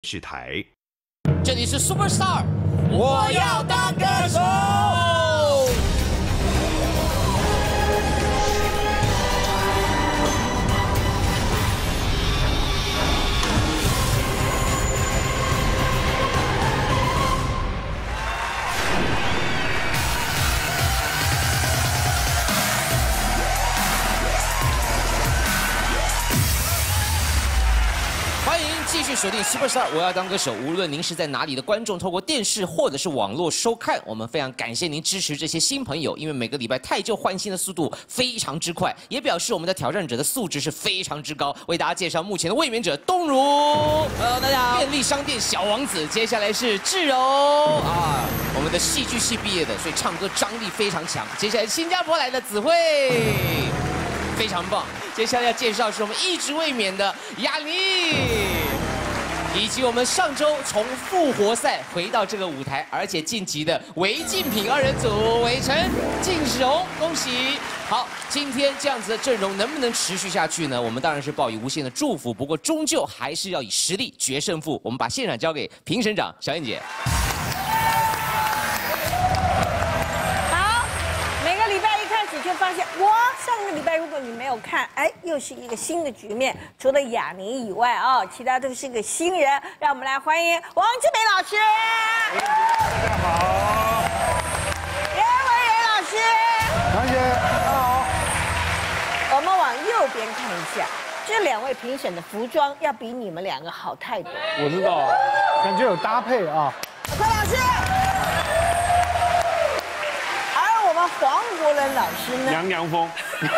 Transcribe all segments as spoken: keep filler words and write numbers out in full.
视台。 这里是 Superstar， 我要当歌手。欢迎继续锁定 Superstar， 我要当歌手。无论您是在哪里的观众，透过电视或者是网络收看，我们非常感谢您支持这些新朋友，因为每个礼拜太旧换新的速度非常之快，也表示我们的挑战者的素质是非常之高。为大家介绍目前的卫冕者东如 ，Hello 大家好，便利商店小王子，接下来是志柔啊，我们的戏剧系毕业的，所以唱歌张力非常强。接下来新加坡来的子慧。非常棒！接下来要介绍是我们一直卫冕的雅妮，以及我们上周从复活赛回到这个舞台，而且晋级的韦敬品二人组韦晨、靳荣，恭喜！好，今天这样子的阵容能不能持续下去呢？我们当然是抱以无限的祝福，不过终究还是要以实力决胜负。我们把现场交给评审长小燕姐。 就发现哇，上个礼拜如果你没有看，哎，又是一个新的局面。除了雅妮以外啊，其他都是个新人。让我们来欢迎王志美老师。 大家好。 叶文元老师。 杨姐，大家好。 我们往右边看一下，这两位评审的服装要比你们两个好太多。 我知道，感觉有搭配啊。 快老师。黄国伦老师呢？ 娘娘风，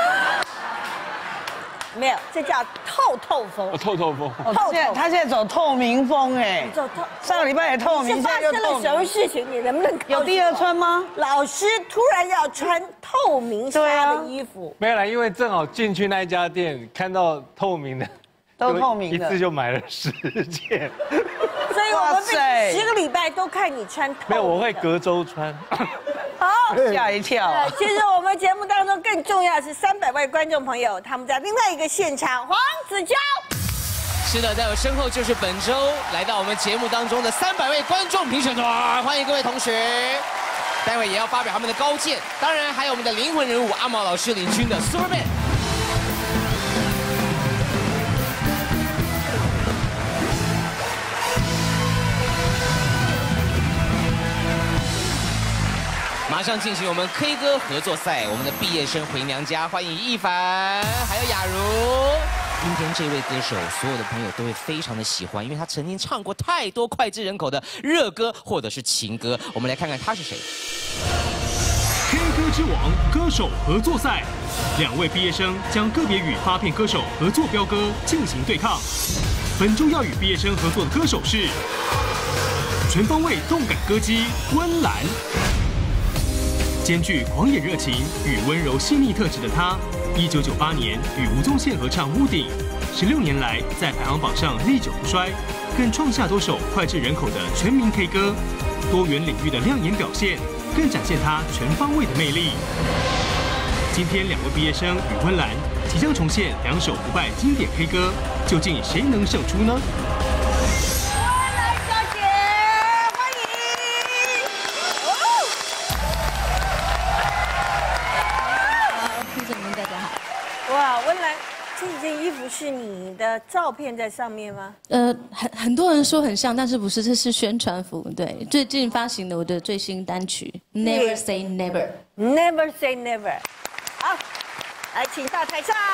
没有，这叫透透风。 哦，透透风。 哦，现在他现在走透明风哎， 走透。 上个礼拜也透明， 是发生了什么事情？你能不能有第二春吗？ 老师突然要穿透明纱的衣服， 没有啦，因为正好进去那一家店看到透明的， 都透明的， 一次就买了十件。 所以我们这十个礼拜都看你穿透明的。 没有，我会隔周穿。 好， 吓一跳、啊。 其实我们节目当中更重要的是三百位观众朋友，他们在另外一个现场，黄子佼。 是的，在我身后就是本周来到我们节目当中的三百位观众评审团，欢迎各位同学。待会也要发表他们的高见，当然还有我们的灵魂人物阿毛老师领军的 Superman。马上进行我们 K 歌合作赛，我们的毕业生回娘家，欢迎易凡，还有雅茹。今天这位歌手，所有的朋友都会非常的喜欢，因为他曾经唱过太多脍炙人口的热歌或者是情歌。我们来看看他是谁。 K 歌之王歌手合作赛，两位毕业生将个别与发片歌手合作飙歌进行对抗。本周要与毕业生合作的歌手是全方位动感歌姬温岚。兼具狂野热情与温柔细腻特质的她，一九九八年与吴宗宪合唱《屋顶》，十六年来在排行榜上历久不衰，更创下多首脍炙人口的全民 K 歌，多元领域的亮眼表现，更展现她全方位的魅力。今天两位毕业生与温岚即将重现两首不败经典 K 歌，究竟谁能胜出呢？ 哇，温岚，这件衣服是你的照片在上面吗？ 呃，很很多人说很像，但是不是，这是宣传服。对，最近发行的我的最新单曲《Never Say Never》。 Never Say Never。好，来，请到台上。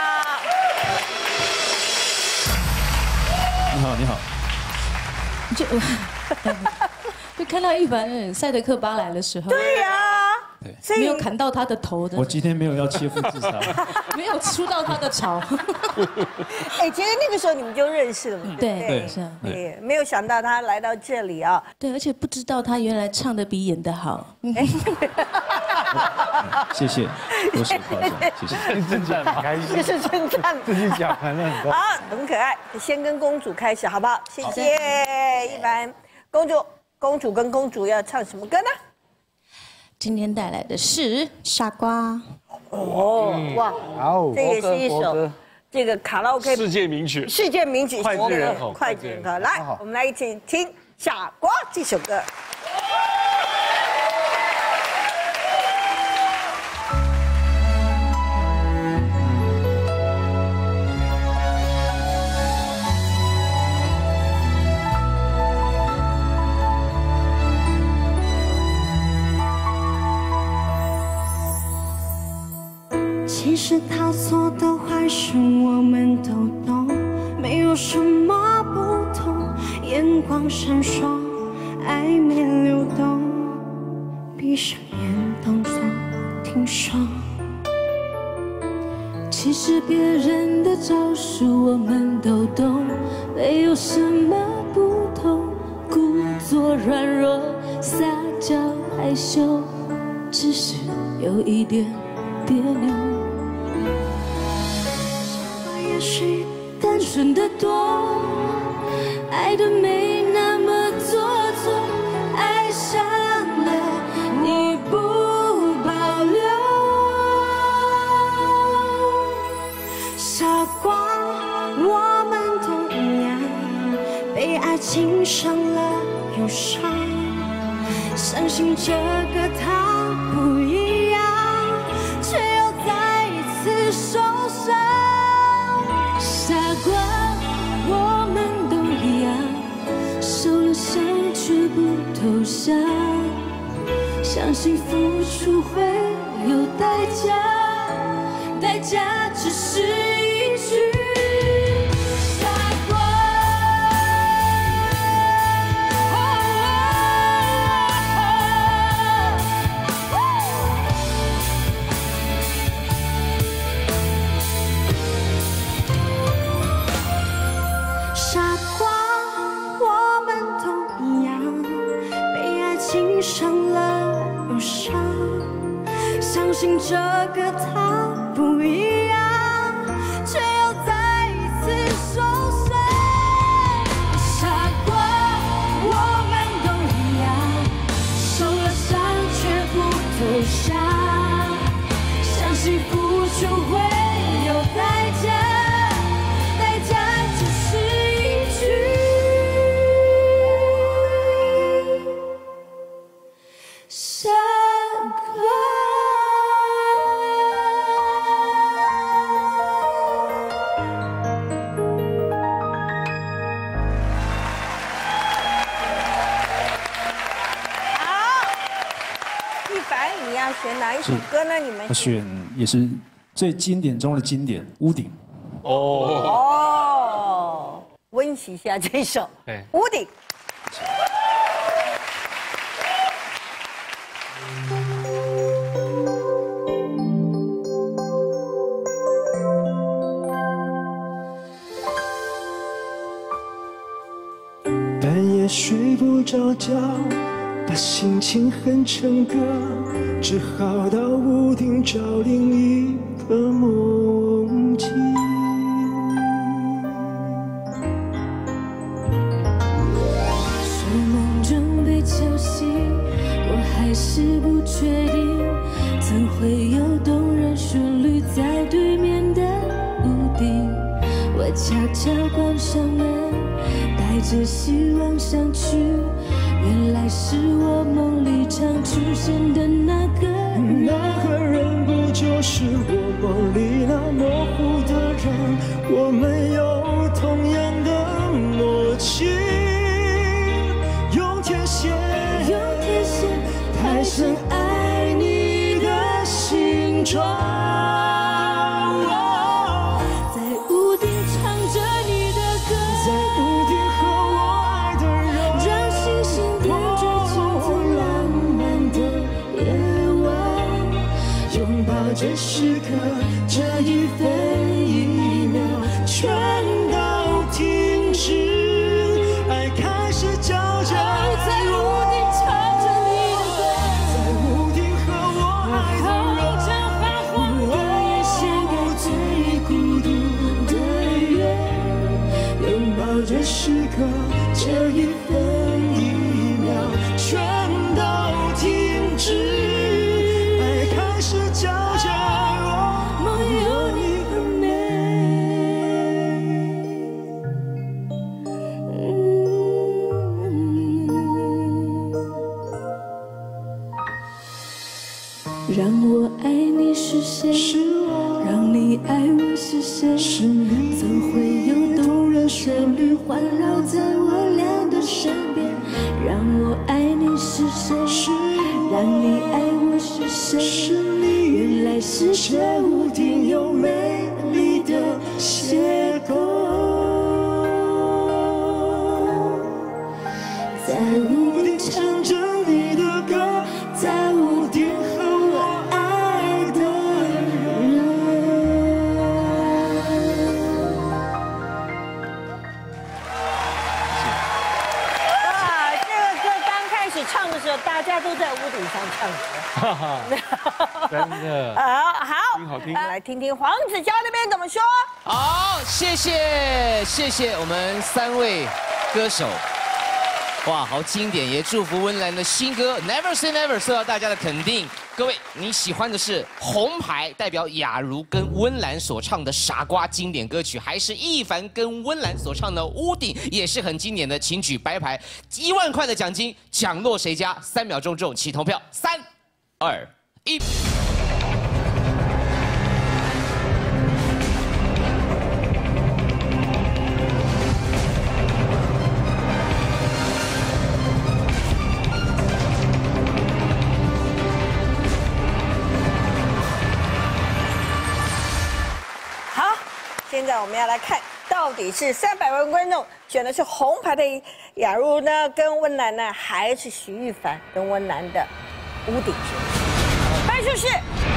你好，你好。 就就看到一凡赛德克巴莱的时候。 对呀、啊。 对，没有砍到他的头的。 我今天没有要切腹自杀， 没有出到他的巢。 哎，其实那个时候你们就认识了嘛？ 对对，是啊。对，没有想到他来到这里啊。 对，而且不知道他原来唱的比演的好。 谢谢，多谢夸奖，谢谢。 称赞很开心， 这是称赞， 自己讲完了很多。 好，很可爱。先跟公主开始好不好？谢谢一凡。公主，公主跟公主要唱什么歌呢？ 今天带来的是《傻瓜》。 哦，哇，这也是一首这个卡拉 OK 世界名曲， 世界名曲， 脍炙人口， 脍炙人口。来，我们来一起听《傻瓜》这首歌。 其实他做的坏事我们都懂，没有什么不同，眼光闪烁，暧昧流动，闭上眼动作听说。 其实别人的招数我们都懂，没有什么不同，故作软弱，撒娇害羞，只是有一点别扭。 也许单纯的多，爱的没那么做作，爱上了你不保留。 傻瓜，我们都一样，被爱情伤了又伤，相信这个他不一样，却又再一次受伤。 傻瓜，我们都一样，受了伤却不投降，相信付出会有代价，代价只是一句傻瓜。 伤了又伤，相信这个他不一样，却又再一次受伤。 傻瓜，我们都一样，受了伤却不投降，相信付出会有代价，代价只是一句。傻瓜。 好，一凡，你要选哪一首歌呢？你们我选也是最经典中的经典，《屋顶》。 哦， 哦，温习一下这首对 《屋顶》。 半夜睡不着觉，把心情哼成歌，只好到屋顶找另一个梦境。 睡梦中被敲醒，我还是不确定，怎会有动人旋律在对面的屋顶？我悄悄关上门，带着希望上去，原来是我梦里常出现的那个人。 那个人不就是我梦里那模糊的人？我们有同样的默契，用天线， 用天线太深爱你的形状。这时刻，这一分一秒，全都停止，爱开始交加。 在屋顶唱着你的歌， 在屋顶和我爱的人， 这发黄的夜，写给最孤独的月， 拥抱这时刻，这一分一秒，全都停止，爱开始交加。 梦有你很美。 让我爱你是谁？ 是我， 让你爱我是谁？ 是你， 怎会有动人旋律环绕在我俩的身边？让我爱你是谁？ 是让你爱我是谁？ 是你， 原来是这屋顶有美丽的邂逅，在屋顶唱着你的歌，在屋顶和我爱的人。 哇，这个歌刚开始唱的时候，大家都在屋顶上唱歌。 哈哈，真的。 好好， 听好听来听听黄子佼那边怎么说。 好，谢谢谢谢我们三位歌手。哇，好经典！也祝福温岚的新歌《Never Say Never》受到大家的肯定。各位，你喜欢的是红牌代表雅茹跟温岚所唱的《傻瓜》经典歌曲，还是亦凡跟温岚所唱的《屋顶》也是很经典的？请举白牌，一万块的奖金奖落谁家？三秒钟之后起投票，三、二、一。 现在我们要来看，到底是三百万观众选的是红牌的雅茹呢，跟温岚呢，还是徐玉凡跟温岚的屋顶？分数是。